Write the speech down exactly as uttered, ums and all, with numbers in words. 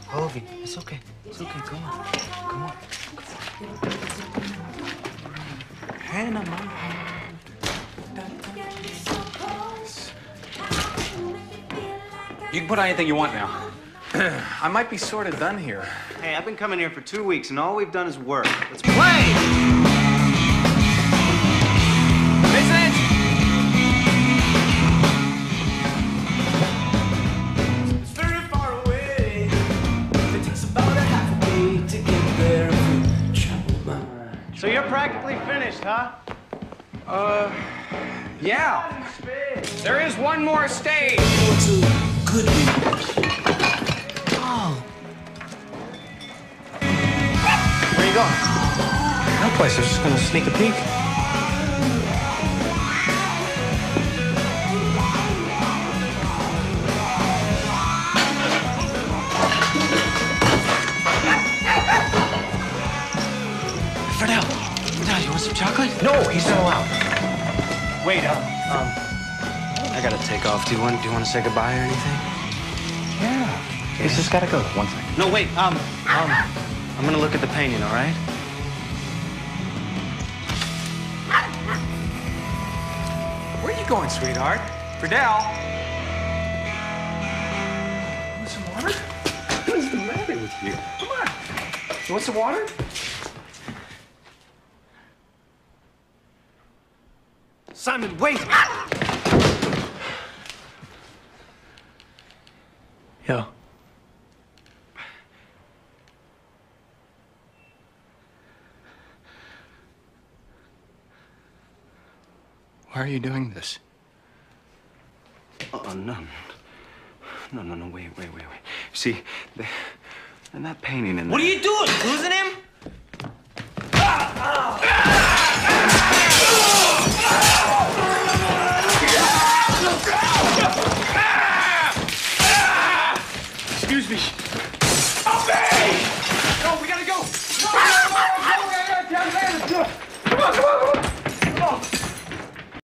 Ovi, it's okay. It's okay. Come on. Come on. Hannah, Mom. You can put on anything you want now. I might be sort of done here. Hey, I've been coming here for two weeks, and all we've done is work. Let's play! Vincent! It's very far away. It takes about a half a day to get there if we travel by. So you're practically finished, huh? Uh, yeah. There is one more stage. What's a good news? Oh. Where you going? No place. I was just gonna sneak a peek. Fidel, Fidel, you want some chocolate? No, he's not allowed. Wait, um, um, I gotta take off. Do you want, do you want to say goodbye or anything? Yeah. He's just gotta go. One second. No, wait, um, um, I'm gonna look at the painting, all right? Where are you going, sweetheart? Fidel? Want some water? What is the matter with you? Come on. You want some water? Simon, wait! Yo. Why are you doing this? Oh, no. No, no, no, wait, wait, wait, wait. See, the, and that painting in there... What are you doing? Losing him?